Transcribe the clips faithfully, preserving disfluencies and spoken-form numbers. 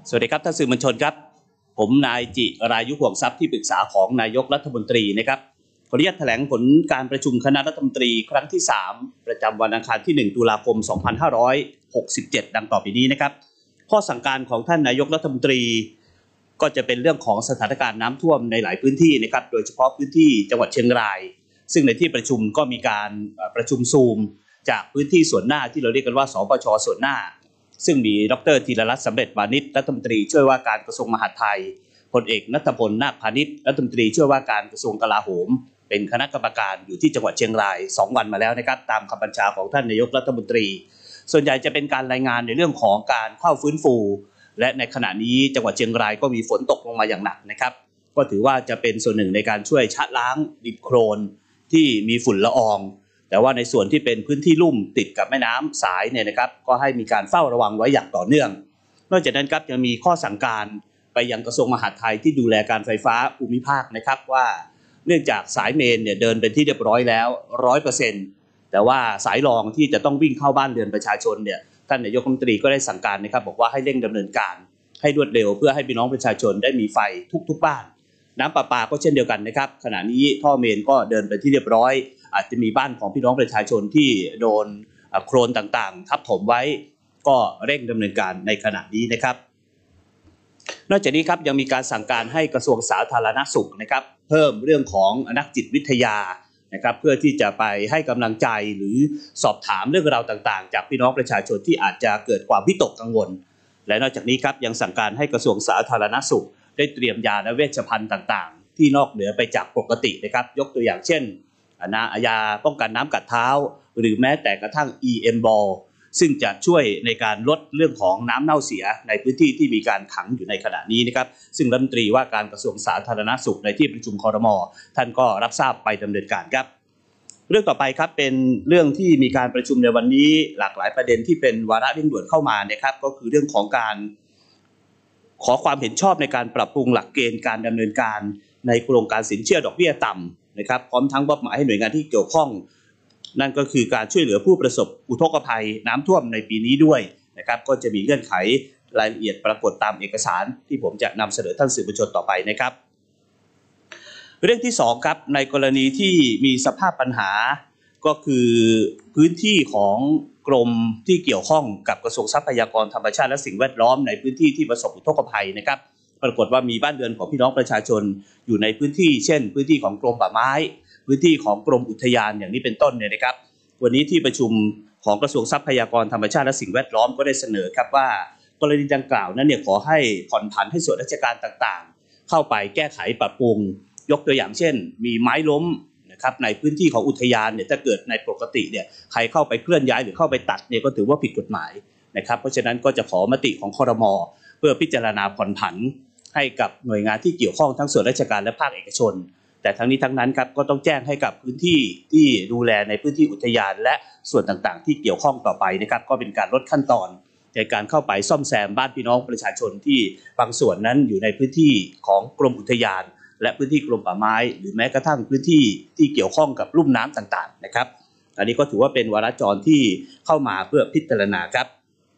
สวัสดีครับท่านสื่อมวลชนครับผมนายจิรายุห่วงทรัพย์ที่ปรึกษาของนายกรัฐมนตรีนะครับขออนุญาตแถลงผลการประชุมคณะรัฐมนตรีครั้งที่สามประจำวันอังคารที่หนึ่งตุลาคมสองพันห้าร้อยหกสิบเจ็ดดังต่อไปนี้นะครับข้อสั่งการของท่านนายกรัฐมนตรีก็จะเป็นเรื่องของสถานการณ์น้ำท่วมในหลายพื้นที่นะครับโดยเฉพาะพื้นที่จังหวัดเชียงรายซึ่งในที่ประชุมก็มีการประชุมซูมจากพื้นที่ส่วนหน้าที่เราเรียกกันว่าสปช.ส่วนหน้าซึ่งมีดร.ธีรรัตน์สำเร็จวานิชรัฐมนตรีช่วยว่าการกระทรวงมหาดไทยพลเอกณัฐพลนาคพานิชรัฐมนตรีช่วยว่าการกระทรวงกลาโหมเป็นคณะกรรมการอยู่ที่จังหวัดเชียงรายสองวันมาแล้วนะครับตามคำบัญชาของท่านนายกรัฐมนตรีส่วนใหญ่จะเป็นการรายงานในเรื่องของการเข้าฟื้นฟูและในขณะนี้จังหวัดเชียงรายก็มีฝนตกลงมาอย่างหนักนะครับก็ถือว่าจะเป็นส่วนหนึ่งในการช่วยชะล้างดินโคลนที่มีฝุ่นละอองแต่ว่าในส่วนที่เป็นพื้นที่ลุ่มติดกับแม่น้ำสายเนี่ยนะครับก็ให้มีการเฝ้าระวังไว้อย่างต่อเนื่องนอกจากนั้นครับยังมีข้อสั่งการไปยังกระทรวงมหาดไทยที่ดูแลการไฟฟ้าภูมิภาคนะครับว่าเนื่องจากสายเมนเนี่ยเดินเป็นที่เรียบร้อยแล้ว ร้อยเปอร์เซ็นต์ แต่ว่าสายรองที่จะต้องวิ่งเข้าบ้านเรือนประชาชนเนี่ยท่านนายกรัฐมนตรีก็ได้สั่งการนะครับบอกว่าให้เร่งดำเนินการให้รวดเร็วเพื่อให้พี่น้องประชาชนได้มีไฟทุกๆบ้านน้ำประปาก็เช่นเดียวกันนะครับขณะนี้ท่อเมนก็เดินไปที่เรียบร้อยอาจจะมีบ้านของพี่น้องประชาชนที่โดนโคลนต่างๆทับถมไว้ก็เร่งดำเนินการในขณะนี้นะครับนอกจากนี้ครับยังมีการสั่งการให้กระทรวงสาธารณสุขนะครับเพิ่มเรื่องของนักจิตวิทยานะครับเพื่อที่จะไปให้กำลังใจหรือสอบถามเรื่องราวต่างๆจากพี่น้องประชาชนที่อาจจะเกิดความวิตกกังวลและนอกจากนี้ครับยังสั่งการให้กระทรวงสาธารณสุขได้เตรียมยาและเวชภัณฑ์ต่างๆที่นอกเหนือไปจากปกตินะครับยกตัวอย่างเช่นยาป้องกันน้ำกัดเท้าหรือแม้แต่กระทั่ง อี เอ็ม Ball ซึ่งจะช่วยในการลดเรื่องของน้ำเน่าเสียในพื้นที่ที่มีการขังอยู่ในขณะนี้นะครับซึ่งรัฐมนตรีว่าการกระทรวงสาธารณสุขในที่ประชุมครม.ท่านก็รับทราบไปดำเนินการครับเรื่องต่อไปครับเป็นเรื่องที่มีการประชุมในวันนี้หลากหลายประเด็นที่เป็นวาระเร่งด่วนเข้ามานะครับก็คือเรื่องของการขอความเห็นชอบในการปรับปรุงหลักเกณฑ์การดำเนินการในโครงการสินเชื่อดอกเบี้ยต่ำนะครับพร้อมทั้งมอบหมายให้หน่วยงานที่เกี่ยวข้องนั่นก็คือการช่วยเหลือผู้ประสบอุทกภัยน้ำท่วมในปีนี้ด้วยนะครับก็จะมีเงื่อนไขรายละเอียดปรากฏตามเอกสารที่ผมจะนำเสนอท่านสื่อมวลชนต่อไปนะครับเรื่องที่สองครับในกรณีที่มีสภาพปัญหาก็คือพื้นที่ของกรมที่เกี่ยวข้องกับกระทรวงทรัพยากรธรรมชาติและสิ่งแวดล้อมในพื้นที่ที่ประสบอุทกภัยนะครับปรากฏว่ามีบ้านเรือนของพี่น้องประชาชนอยู่ในพื้นที่เช่นพื้นที่ของกรมป่าไม้พื้นที่ของกรมอุทยานอย่างนี้เป็นต้นเนี่ยนะครับวันนี้ที่ประชุมของกระทรวงทรัพยากรธรรมชาติและสิ่งแวดล้อมก็ได้เสนอครับว่ากรณีดังกล่าวนั้นเนี่ยขอให้ผ่อนผันให้ส่วนราชการต่างๆเข้าไปแก้ไขปรับปรุงยกตัวอย่างเช่นมีไม้ล้มนะครับในพื้นที่ของอุทยานเนี่ยถ้าเกิดในปกติเนี่ยใครเข้าไปเคลื่อนย้ายหรือเข้าไปตัดเนี่ยก็ถือว่าผิดกฎหมายนะครับเพราะฉะนั้นก็จะขอมติของครม.เพื่อพิจารณาผ่อนผันให้กับหน่วยงานที่เกี่ยวข้องทั้งส่วนราชการและภาคเอกชนแต่ทั้งนี้ทั้งนั้นครับก็ต้องแจ้งให้กับพื้นที่ที่ดูแลในพื้นที่อุทยานและส่วนต่างๆที่เกี่ยวข้องต่อไปนะครับก็เป็นการลดขั้นตอนในการเข้าไปซ่อมแซมบ้านพี่น้องประชาชนที่บางส่วนนั้นอยู่ในพื้นที่ของกรมอุทยานและพื้นที่กรมป่าไม้หรือแม้กระทั่งพื้นที่ที่เกี่ยวข้องกับลุ่มน้ำต่างๆนะครับอันนี้ก็ถือว่าเป็นวาระจรที่เข้ามาเพื่อพิจารณาครับ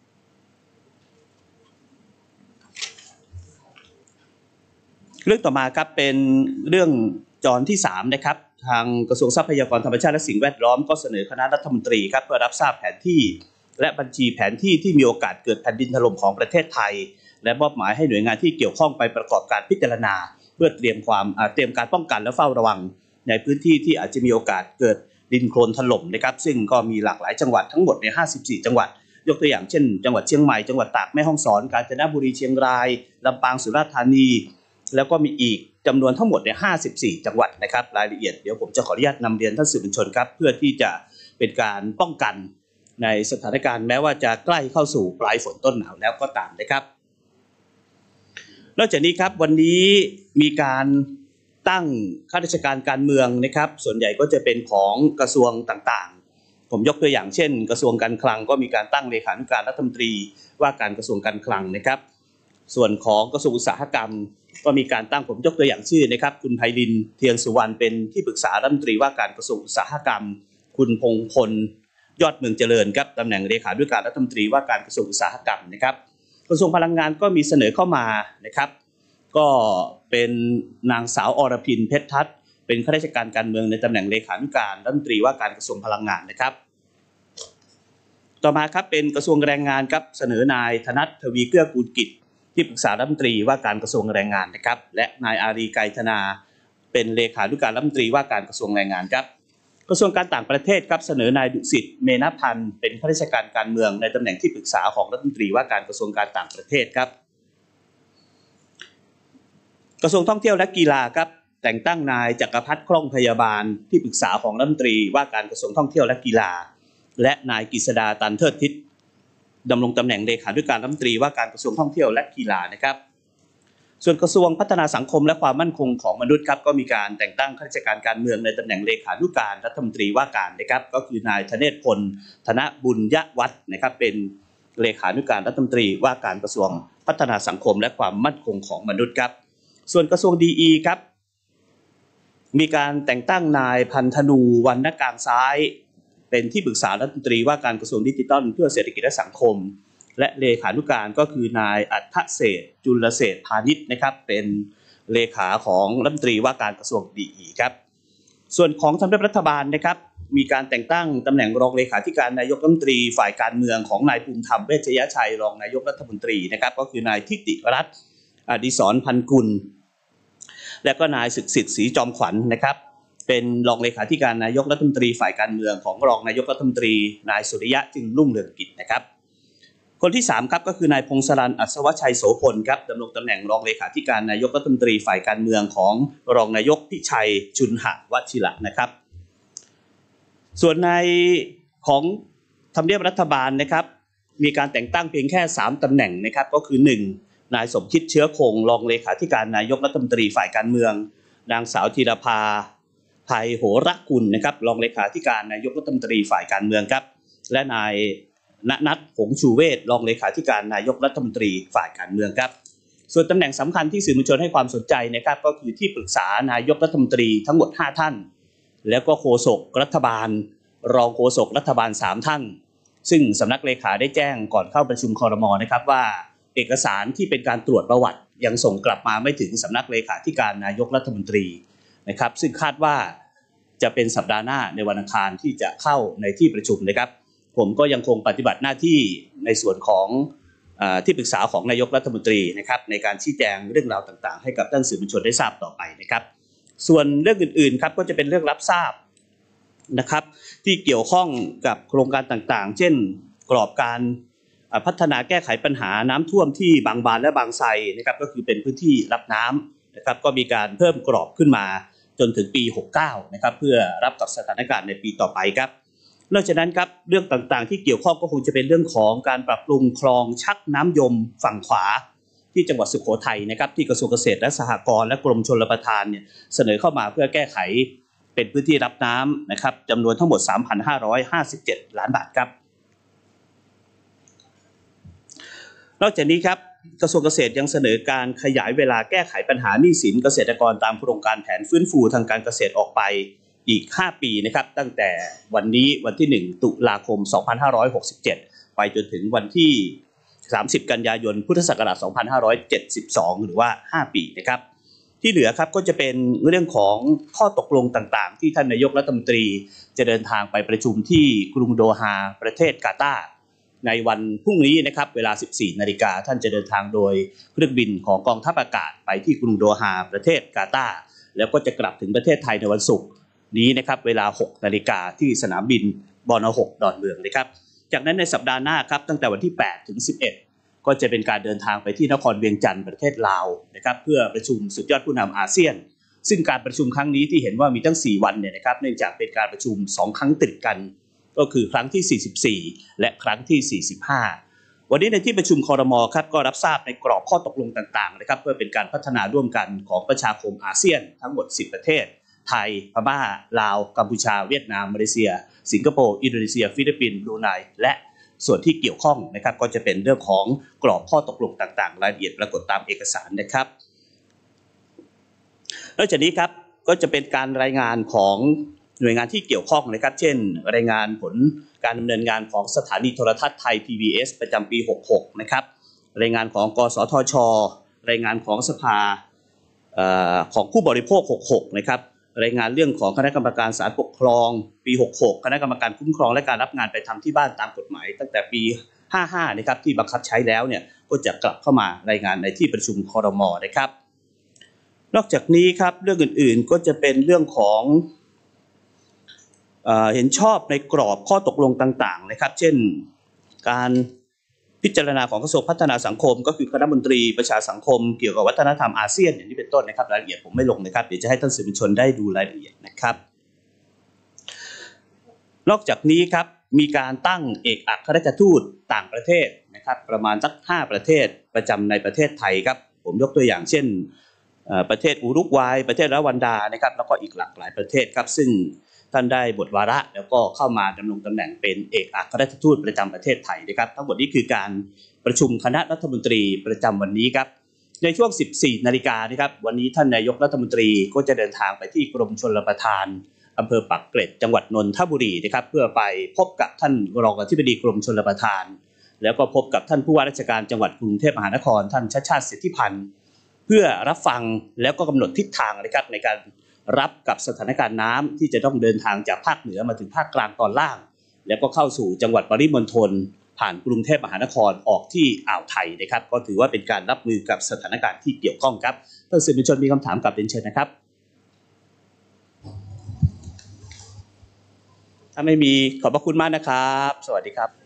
เรื่องต่อมาครับเป็นเรื่องจรที่สามนะครับทางกระทรวงทรัพยากรธรรมชาติและสิ่งแวดล้อมก็เสนอคณะรัฐมนตรีครับเพื่อรับทราบแผนที่และบัญชีแผนที่ที่มีโอกาสเกิดแผ่นดินถล่มของประเทศไทยและมอบหมายให้หน่วยงานที่เกี่ยวข้องไปประกอบการพิจารณาเพื่อเตรียมความเตรียมการป้องกันและเฝ้าระวังในพื้นที่ที่อาจจะมีโอกาสเกิดดินโคลนถล่มนะครับซึ่งก็มีหลากหลายจังหวัดทั้งหมดในห้าสิบสี่จังหวัดยกตัวอย่างเช่นจังหวัดเชียงใหม่จังหวัดตากแม่ฮ่องสอนกาญจนบุรีเชียงรายลำปางสุราษฎร์ธานีแล้วก็มีอีกจำนวนทั้งหมดในห้าสิบสี่จังหวัดนะครับรายละเอียดเดี๋ยวผมจะขออนุญาตนำเรียนท่านสื่อมวลชนครับเพื่อที่จะเป็นการป้องกันในสถานการณ์แม้ว่าจะใกล้เข้าสู่ปลายฝนต้นหนาวแล้วก็ตามนะครับนอกจากนี้ครับวันนี้มีการตั้งข้าราชการการเมืองนะครับส่วนใหญ่ก็จะเป็นของกระทรวงต่างๆผมยกตัวอย่างเช่นกระทรวงการคลังก็มีการตั้งเลขานุการรัฐมนตรีว่าการกระทรวงการคลังนะครับส่วนของกระทรวงอุตสาหกรรมก็มีการตั้งผมยกตัวอย่างชื่อนะครับคุณไพลินเทียนสุวรรณเป็นที่ปรึกษารัฐมนตรีว่าการกระทรวงอุตสาหกรรมคุณพงษ์พลยอดเมืองเจริญครับตำแหน่งเลขานุการรัฐมนตรีว่าการกระทรวงอุตสาหกรรมนะครับกระทรวงพลังงานก็มีเสนอเข้ามานะครับก็เป็นนางสาวอรพินเพชรทัศน์เป็นข้าราชการการเมืองในตำแหน่งเลขานุการรัฐมนตรีว่าการกระทรวงพลังงานนะครับต่อมาครับเป็นกระทรวงแรงงานครับเสนอนายธนัททวีเกื้อกูลกิจที่ปรึกษารัฐมนตรีว่าการกระทรวงแรงงานนะครับและนายอารีไกรธนาเป็นเลขานุการรัฐมนตรีว่าการกระทรวงแรงงานครับกระทรวงการต่างประเทศครับเสนอนายดุสิตเมนพันธ์เป็นข้าราชการการเมืองในตำแหน่งที่ปรึกษาของรัฐมนตรีว่าการกระทรวงการต่างประเทศครับกระทรวงท่องเที่ยวและกีฬาครับแต่งตั้งนายจักรพัฒน์คล่องพยาบาลที่ปรึกษาของรัฐมนตรีว่าการกระทรวงท่องเที่ยวและกีฬาและนายกฤษดาตันเทิดทิศดำรงตำแหน่งเลขานุการรัฐมนตรีว่าการกระทรวงท่องเที่ยวและกีฬานะครับส่วนกระทรวงพัฒนาสังคมและความมั่นคงของมนุษย์ครับก็มีการแต่งตั้งข้าราชการการเมืองในตำแหน่งเลขานุการรัฐมนตรีว่าการนะครับก็คือนายธเนศพลธนบุญยวัฒน์นะครับเป็นเลขานุการรัฐมนตรีว่าการกระทรวงพัฒนาสังคมและความมั่นคงของมนุษย์ครับส่วนกระทรวงดีอีครับมีการแต่งตั้งนายพันธนูวรรณกลางซ้ายเป็นที่ปรึกษารัฐมนตรีว่าการกระทรวงดิจิทัลเพื่อเศรษฐกิจและสังคมและเลขานุการก็คือนายอัฏฐเศรษฐ์จุลเศรษฐ์พาณิชย์นะครับเป็นเลขาของรัฐมนตรีว่าการกระทรวงดีอีครับส่วนของทำเนียบรัฐบาลนะครับมีการแต่งตั้งตำแหน่งรองเลขาธิการนายกรัฐมนตรีฝ่ายการเมืองของนายภูมิธรรมเวชยชัยรองนายกรัฐมนตรีนะครับก็คือนายทิติรัตน์อดิศรพันกุลและก็นายศึกษิตศรีจอมขวัญนะครับเป็นรองเลขาธิการนายกรัฐมนตรีฝ่ายการเมืองของรองนายกรัฐมนตรีนายสุริยะจึงรุ่งเรืองกิจนะครับคนที่สามครับก็คือนายพงศรันอัศวชัยโสพลครับดำรงตำแหน่งรองเลขาธิการนายกรัฐมนตรีฝ่ายการเมืองของรองนายกพิชัยชุนหวชิระนะครับส่วนในของทำเนียบรัฐบาลนะครับมีการแต่งตั้งเพียงแค่สามตำแหน่งนะครับก็คือหนึ่งนายสมคิดเชื้อคงรองเลขาธิการนายกรัฐมนตรีฝ่ายการเมืองนางสาวธีรภาไพโหรกุลนะครับรองเลขาธิการนายกรัฐมนตรีฝ่ายการเมืองครับและนายณนัทหงส์ชูเวชรองเลขาธิการนายกรัฐมนตรีฝ่ายการเมืองครับส่วนตำแหน่งสำคัญที่สื่อมวลชนให้ความสนใจนะครับก็คือที่ปรึกษานายกรัฐมนตรีทั้งหมดห้าท่านแล้วก็โฆษกรัฐบาลรองโฆษกรัฐบาลสามท่านซึ่งสำนักเลขาได้แจ้งก่อนเข้าประชุมครม.นะครับว่าเอกสารที่เป็นการตรวจประวัติยังส่งกลับมาไม่ถึงสำนักเลขาธิการนายกรัฐมนตรีนะครับซึ่งคาดว่าจะเป็นสัปดาห์หน้าในวันอังคารที่จะเข้าในที่ประชุมนะครับผมก็ยังคงปฏิบัติหน้าที่ในส่วนของที่ปรึกษาของนายกรัฐมนตรีนะครับในการชี้แจงเรื่องราวต่างๆให้กับท่านสื่อมวลชนได้ทราบต่อไปนะครับส่วนเรื่องอื่นๆครับก็จะเป็นเรื่องรับทราบนะครับที่เกี่ยวข้องกับโครงการต่างๆเช่นกรอบการพัฒนาแก้ไขปัญหาน้ำท่วมที่บางบานและบางไทรนะครับก็คือเป็นพื้นที่รับน้ำนะครับก็มีการเพิ่มกรอบขึ้นมาจนถึงปีหกสิบเก้านะครับเพื่อรับกับสถานการณ์ในปีต่อไปครับนอกจากนั้นครับเรื่องต่างๆที่เกี่ยวข้องก็คงจะเป็นเรื่องของการปรับปรุงคลองชักน้ำยมฝั่งขวาที่จังหวัดสุโขทัยนะครับที่กระทรวงเกษตรและสหกรณ์และกรมชลประทานเนี่ยเสนอเข้ามาเพื่อแก้ไขเป็นพื้นที่รับน้ำนะครับจำนวนทั้งหมด สามพันห้าร้อยห้าสิบเจ็ด ล้านบาทครับนอกจากนี้ครับกระทรวงเกษตรยังเสนอการขยายเวลาแก้ไขปัญหาหนี้สินเกษตรกรตามโครงการแผนฟื้นฟูทางการเกษตรออกไปอีกห้าปีนะครับตั้งแต่วันนี้วันที่หนึ่งตุลาคมสองพันห้าร้อยหกสิบเจ็ดไปจนถึงวันที่สามสิบกันยายนพุทธศักราชสองพันห้าร้อยเจ็ดสิบสองหรือว่าห้าปีนะครับที่เหลือครับก็จะเป็นเรื่องของข้อตกลงต่างๆที่ท่านนายกรัฐมนตรีจะเดินทางไปประชุมที่กรุงโดฮาประเทศกาตาร์ในวันพรุ่งนี้นะครับเวลา สิบสี่นาฬิกาท่านจะเดินทางโดยเครื่องบินของกองทัพอากาศไปที่กรุงโดฮาประเทศกาตาร์แล้วก็จะกลับถึงประเทศไทยในวันศุกร์นี้นะครับเวลา หกนาฬิกาที่สนามบินบนหกดอนเมืองนะครับจากนั้นในสัปดาห์หน้าครับตั้งแต่วันที่แปดถึงสิบเอ็ดก็จะเป็นการเดินทางไปที่นครเวียงจันทร์ประเทศลาวนะครับเพื่อประชุมสุดยอดผู้นำอาเซียนซึ่งการประชุมครั้งนี้ที่เห็นว่ามีตั้งสี่วันเนี่ยนะครับเนื่องจากเป็นการประชุมสองครั้งติดกันก็คือครั้งที่สี่สิบสี่และครั้งที่สี่สิบห้าวันนี้ในที่ประชุมครม.ครับก็รับทราบในกรอบข้อตกลงต่างๆนะครับเพื่อเป็นการพัฒนาร่วมกันของประชาคมอาเซียนทั้งหมดสิบประเทศไทยพม่าลาวกัมพูชาเวียดนามมาเลเซียสิงคโปร์อินโดนีเซียฟิลิปปินส์บรูไนและส่วนที่เกี่ยวข้องนะครับก็จะเป็นเรื่องของกรอบข้อตกลงต่างๆรายละเอียดปรากฏตามเอกสารนะครับนอกจากนี้ครับก็จะเป็นการรายงานของหน่วยงานที่เกี่ยวข้องนะครับเช่นรายงานผลการดำเนินงานของสถานีโทรทัศน์ไทย พี บี เอส ประจำปีหกสิบหกนะครับรายงานของกสทช.รายงานของสภาของผู้บริโภคหกสิบหกนะครับรายงานเรื่องของคณะกรรมการศาลปกครองปีหกสิบหกคณะกรรมการคุ้มครองและการรับงานไปทำที่บ้านตามกฎหมายตั้งแต่ปีห้าสิบห้านะครับที่บังคับใช้แล้วเนี่ยก็จะกลับเข้ามารายงานในที่ประชุมครม.นะครับนอกจากนี้ครับเรื่องอื่นๆก็จะเป็นเรื่องของเอ่อเห็นชอบในกรอบข้อตกลงต่างๆนะครับเช่นการพิจารณาของกระทรวงพัฒนาสังคมก็คือคณะมนตรีประชาสังคมเกี่ยวกับวัฒนธรรมอาเซียนอย่างนี้เป็นต้นนะครับรายละเอียดผมไม่ลงนะครับเดี๋ยวจะให้ท่านสื่อมวลชนได้ดูรายละเอียดนะครับนอกจากนี้ครับมีการตั้งเอกอัครราชทูตต่างประเทศนะครับประมาณสักห้าประเทศประจำในประเทศไทยครับผมยกตัวอย่างเช่นประเทศอุรุกวัยประเทศรวันดานะครับแล้วก็อีกหลากหลายประเทศครับซึ่งท่านได้บทวาระแล้วก็เข้ามาดำรงตำแหน่งเป็นเอกอัครราชทูตประจำประเทศไทยนะครับทั้งหมดนี้คือการประชุมคณะรัฐมนตรีประจำวันนี้ครับในช่วง สิบสี่นาฬิกานะครับวันนี้ท่านนายกรัฐมนตรีก็จะเดินทางไปที่กรมชลประทานอำเภอปากเกร็ดจังหวัดนนทบุรีนะครับเพื่อไปพบกับท่านรองอธิบดีกรมชลประทานแล้วก็พบกับท่านผู้ว่าราชการจังหวัดกรุงเทพมหานครท่านชัชชาติสิทธิพันธ์เพื่อรับฟังแล้วก็กำหนดทิศทางนะครับในการรับกับสถานการณ์น้ำที่จะต้องเดินทางจากภาคเหนือมาถึงภาคกลางตอนล่างแล้วก็เข้าสู่จังหวัดปริมณฑลผ่านกรุงเทพมหานครออกที่อ่าวไทยนะครับก็ถือว่าเป็นการรับมือกับสถานการณ์ที่เกี่ยวข้องครับท่านสื่อมวลชนมีคำถามกลับเรียนเชิญนะครับถ้าไม่มีขอบพระคุณมากนะครับสวัสดีครับ